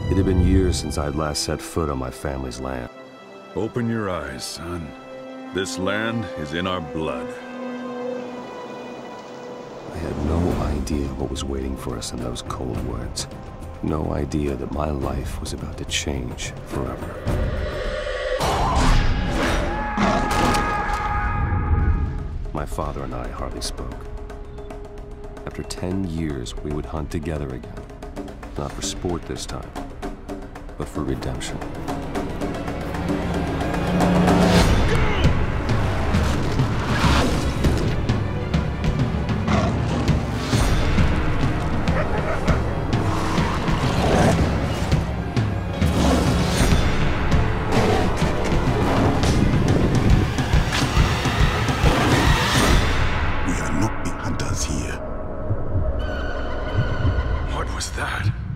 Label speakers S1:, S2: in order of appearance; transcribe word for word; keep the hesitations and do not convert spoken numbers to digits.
S1: It had been years since I had last set foot on my family's land.
S2: Open your eyes, son. This land is in our blood.
S1: I had no idea what was waiting for us in those cold woods. No idea that my life was about to change forever. My father and I hardly spoke. After ten years, we would hunt together again. Not for sport this time, but for redemption.
S2: What was that?